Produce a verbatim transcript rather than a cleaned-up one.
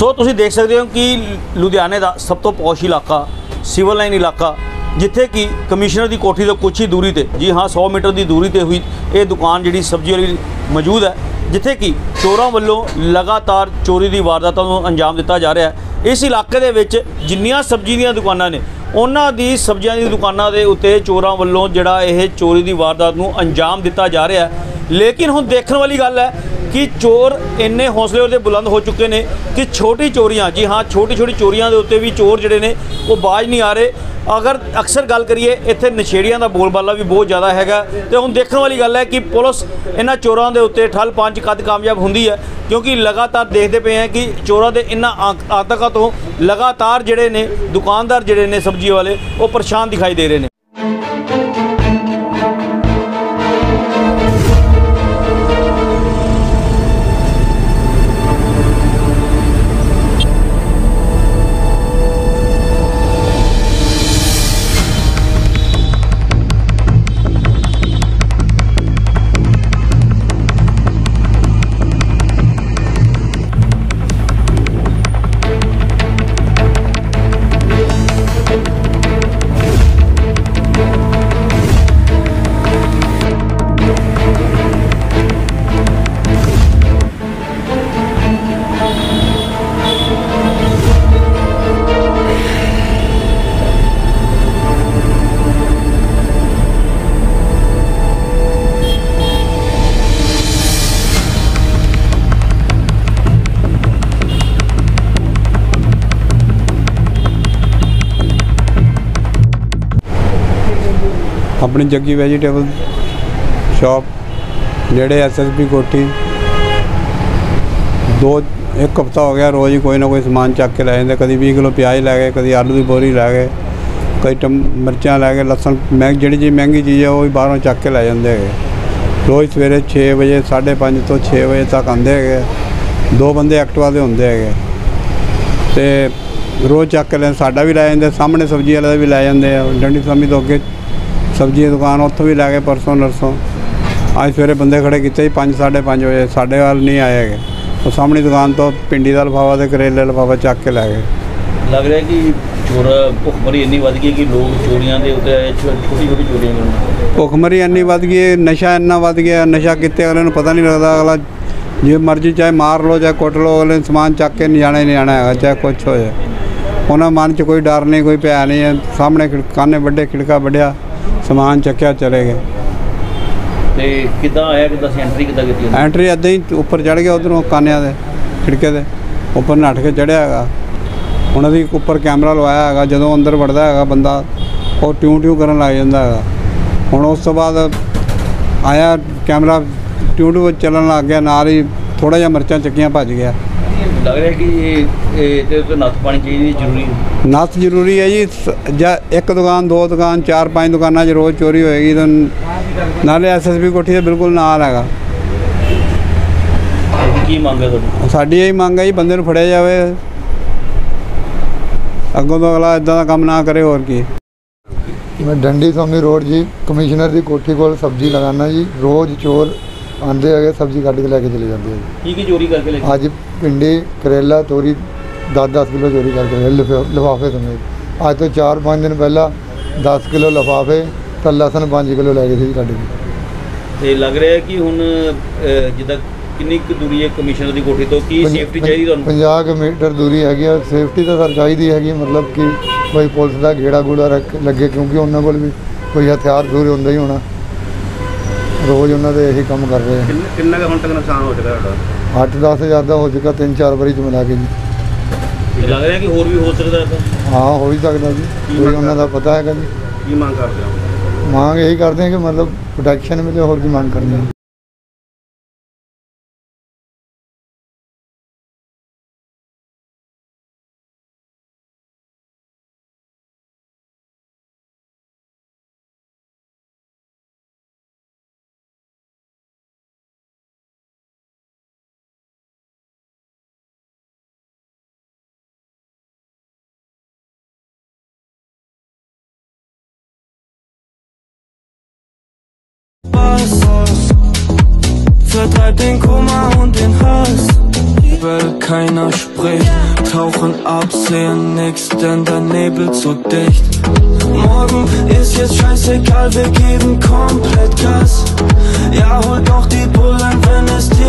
सो तुसीं देख सकते हो कि लुधियाने का सब तो पौश इलाका सिविल लाइन इलाका जिथे कि कमिश्नर की कोठी तो कुछ ही दूरी ते, जी हाँ सौ मीटर की दूरी ते हुई ये दुकान जी सब्जी वाली मौजूद है, जिथे कि चोरों वालों लगातार चोरी की वारदातों को अंजाम दिता जा रहा है। इस इलाके दे विच जिन्नियां सब्जी दी दुकानां ने उन्हां दी सब्जियां दी दुकानां दे उत्ते चोरां वालों जिहड़ा यह चोरी की वारदात नूं अंजाम दिता जा रहा है। लेकिन हुण देखण वाली गल है कि चोर इन्ने हौसले उहदे बुलंद हो चुके हैं कि छोटी चोरियां, जी हाँ छोटी छोटी चोरियां दे उत्ते भी चोर जिहड़े ने वो बाज नहीं आ रहे। अगर अक्सर गल करिए इत्थे नशेड़ियां दा बोलबाला भी बहुत ज़्यादा हैगा, तो हुण देखण वाली गल है कि पुलिस इन्हां चोरां दे उत्ते ठल पाउण च कद कामयाब हुंदी है, क्योंकि लगातार देखते पे हैं कि चोरां दे इन्हां आतंकां तों लगातार जिहड़े ने दुकानदार जिहड़े ने सब्जी वाले वो परेशान दिखाई दे रहे हैं। अपनी जग्गी वैजीटेबल शॉप नेड़े एस एस पी कोठी दो एक हफ्ता हो गया रोज़ ही कोई ना कोई समान चक के लै जाते। कभी बीस किलो प्याज लै गए, कभी आलू की बोरी लै गए, कई टम मिर्चा लै गए, लसन महंगी जी चीज़ महंगी चीज़ है वो भी बाहरों चक के लै जाते है। रोज़ सवेरे छे बजे साढ़े पाँच तो छे बजे तक आते है। दो बंदे एक्टिवा के होंगे है तो रोज़ चक के लै साडा भी लै जाते, सामने सब्जी वाले भी लै जाते हैं। डंडी स्वामी तो अगे सब्जी की दुकान उत्थों भी लै गए परसों नरसों। अज सवेरे बंदे खड़े किए पाँच साढ़े पाँच बजे साढ़े वाल नहीं आए है। तो सामने दुकान तो भिंडी का लिफाफा तो करेले लिफाफा चक के लै गए। लग रहा है कि चोर भुखमरी इन्नी वध गई कि लोग चोरियां दे उत्ते छोटी छोटी चोरियां करन। भुखमरी इन्नी वध गई, नशा इन्ना वध गया, नशा किते अगले पता नहीं लगता। अगला जो मर्जी चाहे मार लो चाहे कुट लो, अगले समान चक के नहीं जाना ही नहीं जाना है, चाहे कुछ हो जाए। उन्होंने मन च कोई डर नहीं, कोई भै नहीं है। सामने काने वड्डे खिड़का वड्डिया समान चक्या चले गए। ते किद्दां आया किद्दां एंट्री किद्दां कीती? एंट्री इदां ही उपर चढ़ गया उधरों कानिया दे खिड़के दे उपर नठ के चढ़िया है। उन्होंने उपर कैमरा लवाया है, जदों अंदर वड़दा है बंदा वो ट्यूं ट्यूं करन लग जांदा है। हुण उस तो बाद आया कैमरा ट्यूं ट्यूं चलन लग गया, नाल ही थोड़ा जिहा मिर्चां चक्कियां भज गया। लग रहा है कि ये तो नत्थ पानी चाहिए जरूरी है। नत्थ जरूरी है जी। जा एक दुकान दो दुकान चार पाँच दुकाना रोज़ चोरी होएगी तो नाले एस एस पी कोठी बिल्कुल नाल है। की मंग है साडी यही मंग है जी, बंदे नूं फड़िया जाए, अगों तो अगला इदां दा काम ना करे। होर की मैं डंडी स्वामी रोड जी कमिश्नर की कोठी कोल सब्जी लगाना जी। रोज़ चोर आते है सब्जी कट के लैके चले जाते हैं। की चोरी करके लेके? अज भिंडी करेला तोरी दस दस किलो चोरी करके लिफाफे समेत। अज तो चार पाँच दिन पहला दस किलो लिफाफे तो लसन पाँच किलो लै गए थे कट के। लग रहा है कि हुण जिद्दां कितनी दूरी है कमिश्नर की कोठी तो की सेफ्टी चाहिए तुहानूं? पचास मीटर दूरी हैगी। सेफ्टी तो सर चाहिए हैगी, मतलब कि कोई पुलिस का गेड़ा गूड़ा रख लगे, क्योंकि उन्होंने कोल भी कोई हथियार जरूर होंदा ही होना। रोज़ उन्होंने यही काम कर रहे हैं। कितना का हुण तक नुकसान हो चुका है? अठ दस हज़ार का हो चुका तीन चार बारी च मिला के जी। लग रहा है कि होर भी हो सकता है? हाँ हो ही सकता जी, कोई उन्होंने पता है जी। की मांग करते हो? मांग यही करते हैं कि मतलब प्रोटेक्शन मिले, होर की मांग करनी है। Vertreibt den Kummer und den Hass. weil keiner spricht. Tauchen ab, sehen nix, denn der Nebel zu dicht. Morgen ist jetzt scheißegal, wir geben komplett Gas. Ja, holt doch die Bullen, wenn es